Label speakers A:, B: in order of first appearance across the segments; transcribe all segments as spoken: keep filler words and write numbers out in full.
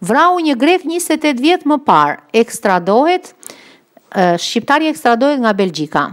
A: Vrau një grek njëzet e tetë vjet më parë, ekstradohet, shqiptari ekstradohet nga Belgjika.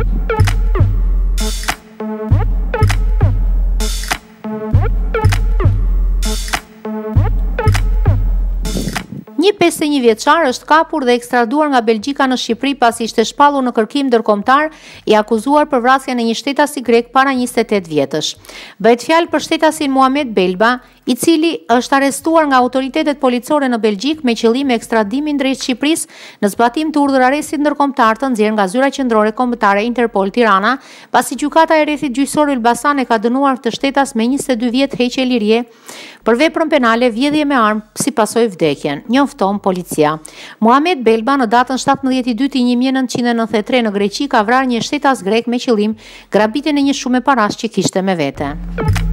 A: Një pesdhet e një vjeçar është kapur dhe ekstraduar nga Belgjika në Shqipëri pasi ishte shpallur në kërkim ndërkombëtar i akuzuar për vrasjen e një shtetasi grek para njëzet e tetë vjetësh. Bëhet fjalë për shtetasin Muhamet Belba, i cili është arrestuar nga autoritetet policore në Belgjik me qëllim ekstradimin drejt Shqipërisë në zbatim të urdhër arrestit ndërkombëtar të nxjerrë nga zyra qendrore kombëtare Interpol Tirana, pasi gjykata e rrethit gjyqësor Elbasan e ka dënuar të shtetas me njëzet e dy vjet heqje lirie për veprën penale vjedhje me armë si pasojë vdekjen, njofton policia. Muhamet Belba në datën shtatëmbëdhjetë i dytë i një mijë e nëntëqind e nëntëdhjetë e tre në Greqi ka vrarë një shtetas grek me qëllim grabitjen e një shume parash që kishte me vete.